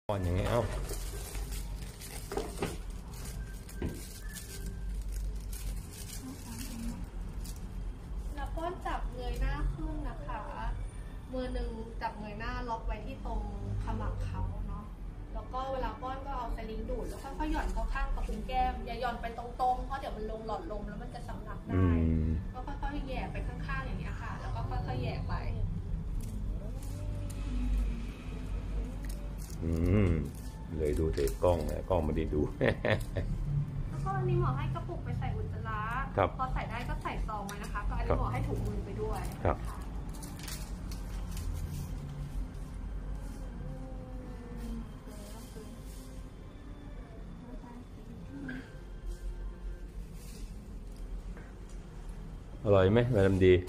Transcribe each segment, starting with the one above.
ป้อนอย่างเงี้ยเอ้าแล้วป้อนจับเงยหน้าขึ้นนะคะมือหนึ่งจับเงยหน้าล็อกไว้ที่ตรงขมับเขาเนาะแล้วก็เวลาป้อนก็เอาสลิงดูดแล้วค่อยๆหย่อนเข้าข้างกับคุณแก้มอย่าหย่อนไปตรงๆเพราะเดี๋ยวมันลงหลอดลมแล้วมันจะสำลักได้ก็ค่อยๆแย่ไปข้างๆอย่างนี้ค่ะแล้วก็ค่อยๆแย่ไปเลยดูแต่กล้องนะกล้องไม่ได้ดูแล้วก็อันนี้หมอให้กระปุกไปใส่อุจจาระพอใส่ได้ก็ใส่ซองไว้นะคะก็อันนี้หมอให้ถุงมือไปด้วยครับอร่อยไหมมาดามดี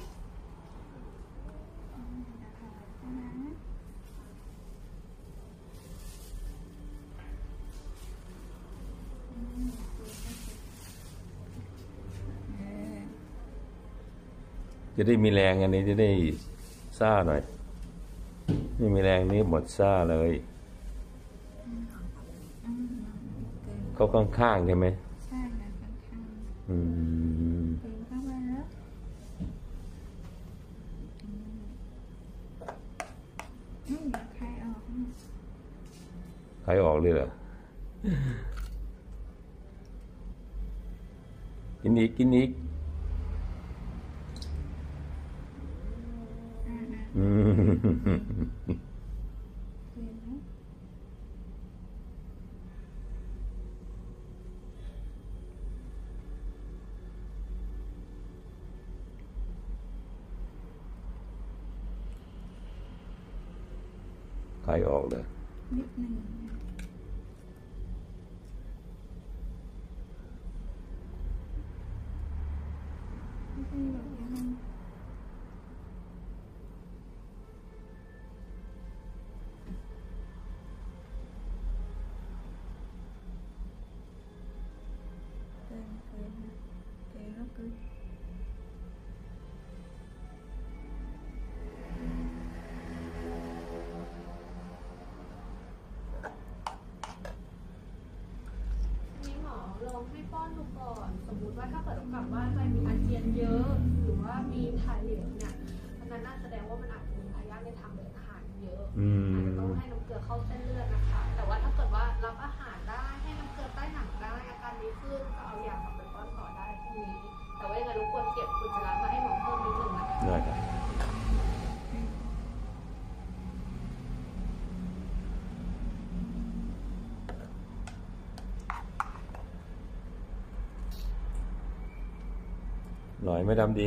จะได้มีแรงอันนี้จะได้ซ่าหน่อยไม่มีแรงนี้หมดซ่าเลยเขาข้างๆใช่ไหมใช่ค่ะข้างๆดึงเข้ามาแล้วใครออกใครออกเลยเหรอกินอีกกินอีกใครออกเลยนิดหนึ่งไม่ใช่แบบนี้ลองให้ป้อนดูก่อนสมมุติว่าถ้าเกิดกลับบ้านไปมีอาเจียนเยอะหรือว่ามีถ่ายเหลวเนี่ยอันนั้นน่าแสดงว่ามันอาจจะมีพยาธิในทางเดินอาหารเยอะอาจจะต้องให้น้ำเกลือเข้าเส้นเลือดนะคะแต่ว่าถ้าเกิดว่ารับอาหารได้ให้น้ำเกลือใต้หนังได้อาการดีขึ้นก็เอายากลับไปป้อนต่อได้พรุ่งนี้แต่ว่ายังไงรบกวนเก็บอุจจาระมาให้หมอเพิ่มนิดนึงนะคะได้ครับหน่อยไม่ดำดี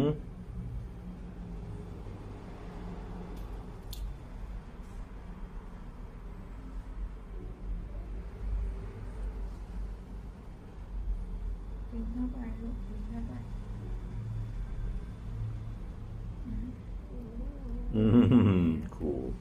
ดึงเข้าไปลูกดึงเข้าไปขู่